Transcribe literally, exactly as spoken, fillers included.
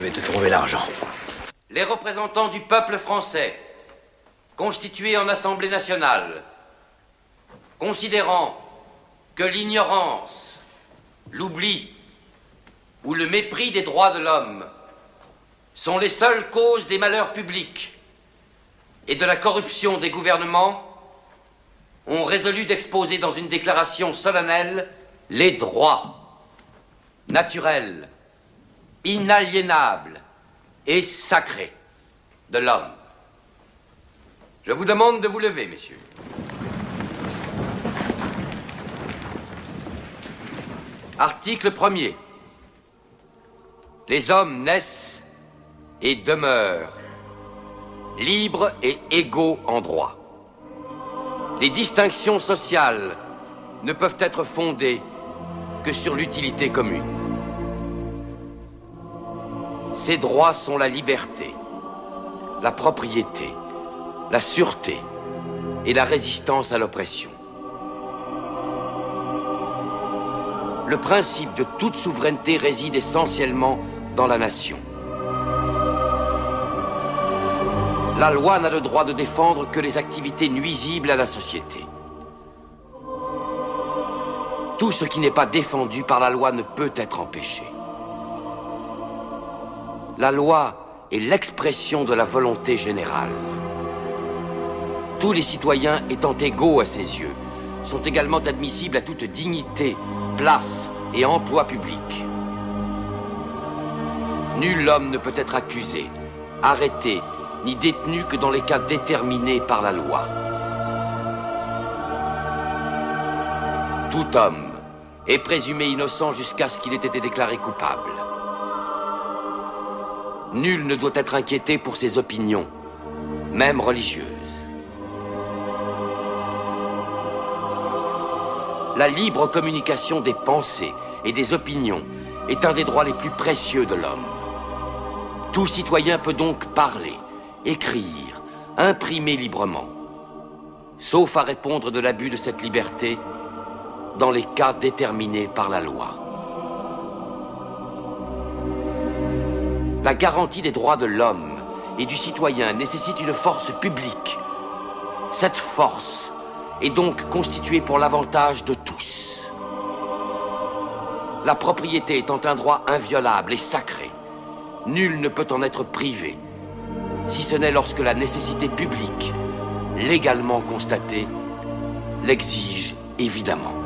Je vais te trouver l'argent. Les représentants du peuple français, constitués en Assemblée nationale, considérant que l'ignorance, l'oubli ou le mépris des droits de l'homme sont les seules causes des malheurs publics et de la corruption des gouvernements, ont résolu d'exposer dans une déclaration solennelle les droits naturels, inaliénables et sacrés de l'homme. Je vous demande de vous lever, messieurs. Article premier. Les hommes naissent et demeurent libres et égaux en droit. Les distinctions sociales ne peuvent être fondées que sur l'utilité commune. Ces droits sont la liberté, la propriété, la sûreté et la résistance à l'oppression. Le principe de toute souveraineté réside essentiellement dans la nation. La loi n'a le droit de défendre que les activités nuisibles à la société. Tout ce qui n'est pas défendu par la loi ne peut être empêché. La loi est l'expression de la volonté générale. Tous les citoyens étant égaux à ses yeux sont également admissibles à toute dignité, place et emploi public. Nul homme ne peut être accusé, arrêté, ni détenu que dans les cas déterminés par la loi. Tout homme est présumé innocent jusqu'à ce qu'il ait été déclaré coupable. Nul ne doit être inquiété pour ses opinions, même religieuses. La libre communication des pensées et des opinions est un des droits les plus précieux de l'homme. Tout citoyen peut donc parler, écrire, imprimer librement, sauf à répondre de l'abus de cette liberté dans les cas déterminés par la loi. La garantie des droits de l'homme et du citoyen nécessite une force publique. Cette force est donc constituée pour l'avantage de tous. La propriété étant un droit inviolable et sacré, nul ne peut en être privé, si ce n'est lorsque la nécessité publique, légalement constatée, l'exige évidemment.